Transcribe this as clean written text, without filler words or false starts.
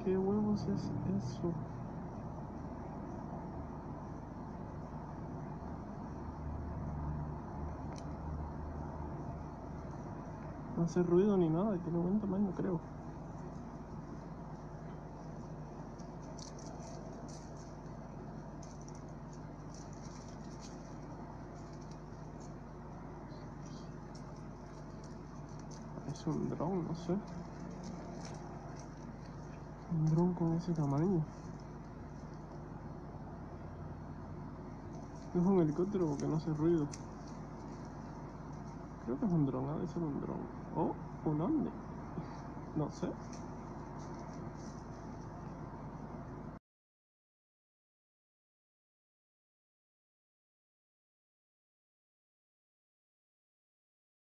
¿Qué huevos es eso? No hace ruido ni nada, tiene buen tamaño, creo. Es un dron, no sé. Un dron con ese tamaño. Es un helicóptero porque no hace ruido. Creo que es un dron, ha de ser un dron. O un ovni. No sé.